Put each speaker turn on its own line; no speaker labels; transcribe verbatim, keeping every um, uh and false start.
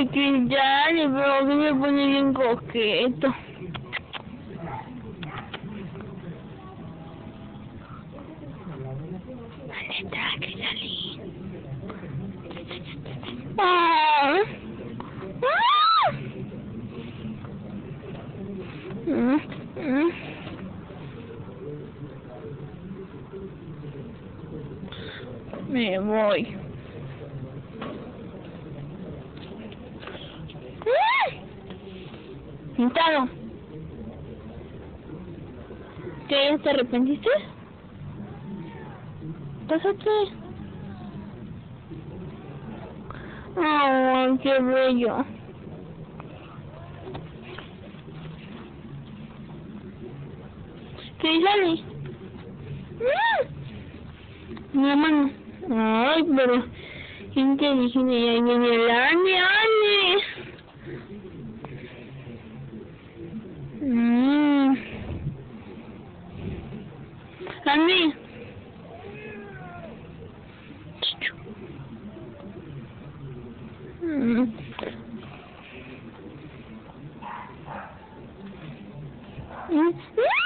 Ay, Cristian, pero que me pone bien coqueto. ¿Dónde está Crisalí? ¡Ah! ¡Ah! Mm, mm. Me voy. Pintado. ¿Qué? ¿Ya te arrepentiste? Pásate. Oh, qué bello. ¿Qué sale? Mi mano. Ay, pero inteligente. Y ahí viene el Annie, Annie. Mmm. Annie. Mm. Mm.